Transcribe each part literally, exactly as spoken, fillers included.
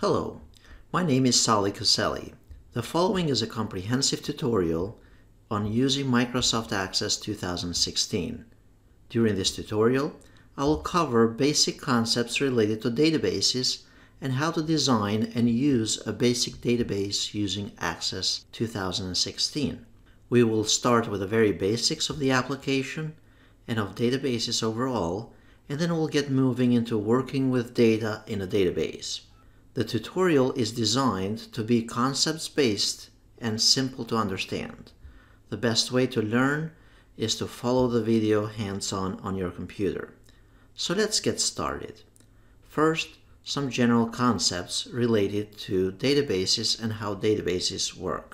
Hello, my name is Kaceli. The following is a comprehensive tutorial on using Microsoft Access two thousand sixteen. During this tutorial, I will cover basic concepts related to databases and how to design and use a basic database using Access two thousand sixteen. We will start with the very basics of the application and of databases overall, and then we'll get moving into working with data in a database. The tutorial is designed to be concepts-based and simple to understand. The best way to learn is to follow the video hands-on on your computer. So let's get started. First, some general concepts related to databases and how databases work.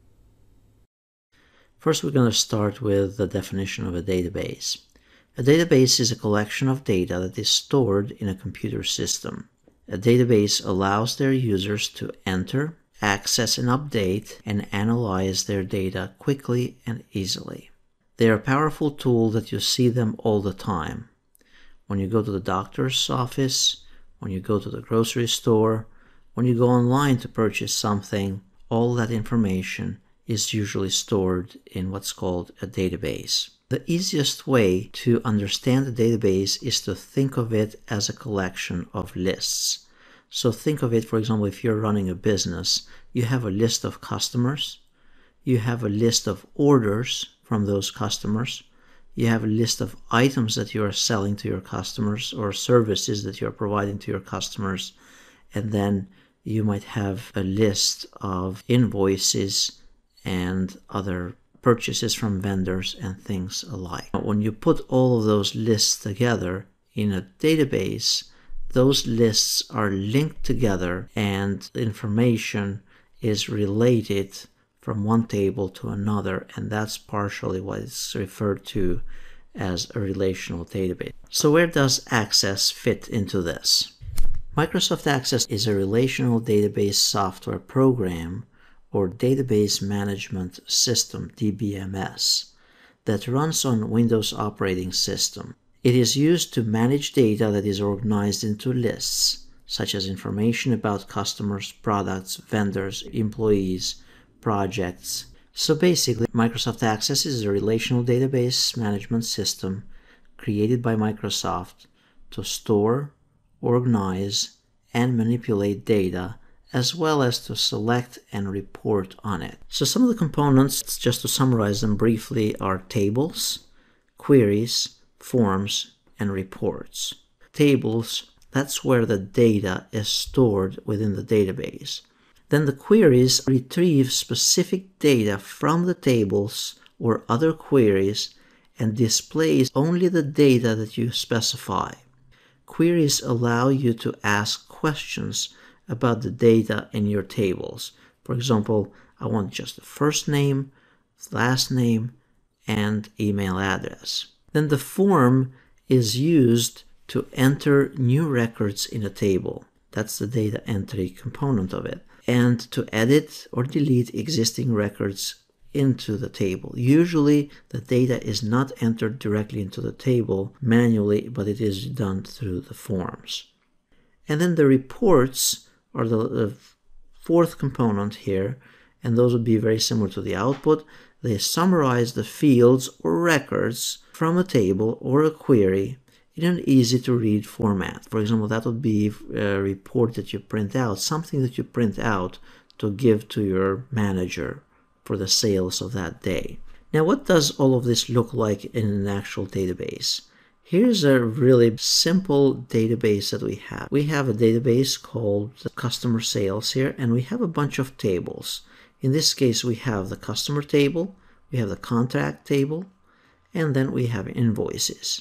First, we're going to start with the definition of a database. A database is a collection of data that is stored in a computer system. A database allows their users to enter, access and update, and analyze their data quickly and easily. They are a powerful tool that you see them all the time. When you go to the doctor's office, when you go to the grocery store, when you go online to purchase something, all that information is usually stored in what's called a database. The easiest way to understand a database is to think of it as a collection of lists. So think of it, for example, if you're running a business, you have a list of customers, you have a list of orders from those customers, you have a list of items that you are selling to your customers or services that you're providing to your customers, and then you might have a list of invoices and other purchases from vendors and things alike. When you put all of those lists together in a database, those lists are linked together and information is related from one table to another, and that's partially what is referred to as a relational database. So where does Access fit into this? Microsoft Access is a relational database software program or database management system, D B M S, that runs on Windows operating system. It is used to manage data that is organized into lists, such as information about customers, products, vendors, employees, projects. So basically, Microsoft Access is a relational database management system created by Microsoft to store, organize, and manipulate data, as well as to select and report on it. So some of the components, just to summarize them briefly, are tables, queries, forms, and reports. Tables, that's where the data is stored within the database. Then the queries retrieve specific data from the tables or other queries and displays only the data that you specify. Queries allow you to ask questions about the data in your tables. For example, I want just the first name, last name, and email address. Then the form is used to enter new records in a table. That's the data entry component of it. And to edit or delete existing records into the table. Usually the data is not entered directly into the table manually, but it is done through the forms. And then the reports are the, the fourth component here, and those would be very similar to the output. They summarize the fields or records from a table or a query in an easy-to-read format. For example, that would be a report that you print out, something that you print out to give to your manager for the sales of that day. Now, what does all of this look like in an actual database? Here's a really simple database that we have. We have a database called customer sales here, and we have a bunch of tables. In this case, we have the customer table, we have the contact table, and then we have invoices.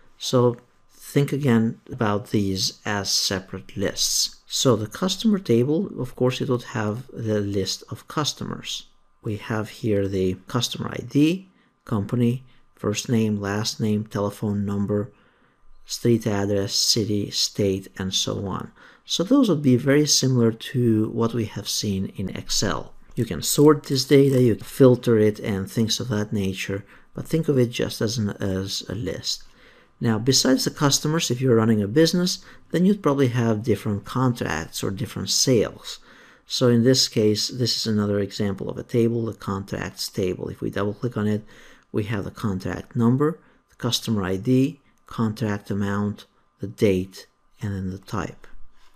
So think again about these as separate lists. So the customer table, of course, it would have the list of customers. We have here the customer I D, company, first name, last name, telephone number, street address, city, state, and so on. So those would be very similar to what we have seen in Excel. You can sort this data, you can filter it, and things of that nature, but think of it just as, an, as a list. Now, besides the customers, if you're running a business, then you'd probably have different contracts or different sales. So in this case, this is another example of a table, the contracts table. If we double click on it, we have the contract number, the customer I D, contract amount, the date, and then the type.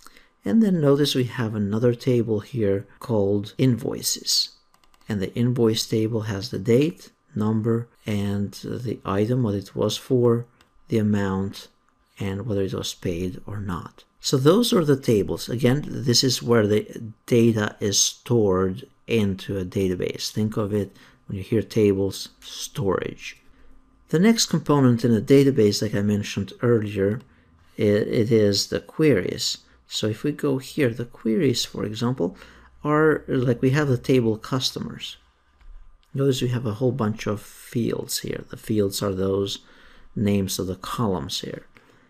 And then notice we have another table here called invoices. And the invoice table has the date, number, and the item, what it was for, the amount, and whether it was paid or not. So those are the tables. Again, this is where the data is stored into a database. Think of it, when you hear tables, storage. The next component in a database, like I mentioned earlier, it, it is the queries. So if we go here, the queries, for example, are like we have the table customers. Notice we have a whole bunch of fields here. The fields are those names of the columns here.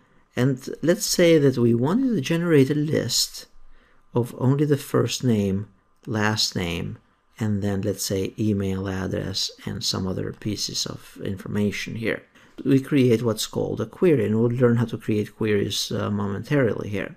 And let's say that we wanted to generate a list of only the first name, last name, and then let's say email address and some other pieces of information here. We create what's called a query, and we'll learn how to create queries uh, momentarily here.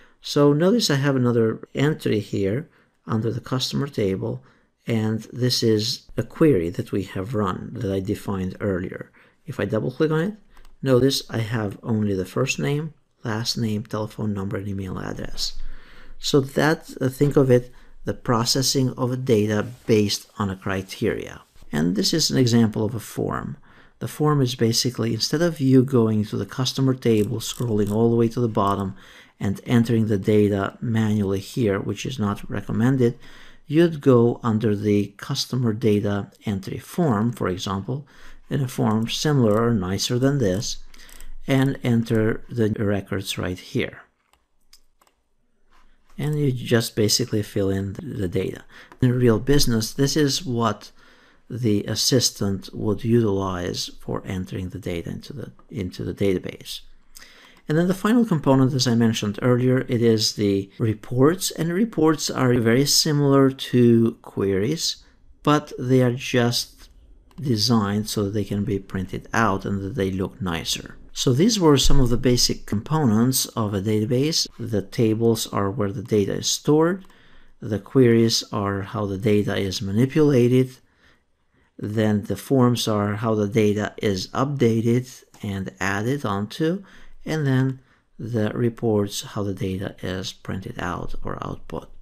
So notice I have another entry here under the customer table, and this is a query that we have run that I defined earlier. If I double click on it, notice I have only the first name, last name, telephone number, and email address. So that, uh, think of it, the processing of a data based on a criteria. And this is an example of a form. The form is basically, instead of you going to the customer table, scrolling all the way to the bottom and entering the data manually here, which is not recommended, you'd go under the customer data entry form, for example, in a form similar or nicer than this, and enter the records right here. And you just basically fill in the data. In a real business, this is what the assistant would utilize for entering the data into the, into the database. And then the final component, as I mentioned earlier, it is the reports. And reports are very similar to queries, but they are just designed so that they can be printed out and that they look nicer. So these were some of the basic components of a database. The tables are where the data is stored. The queries are how the data is manipulated. Then the forms are how the data is updated and added onto. And then the reports, how the data is printed out or output.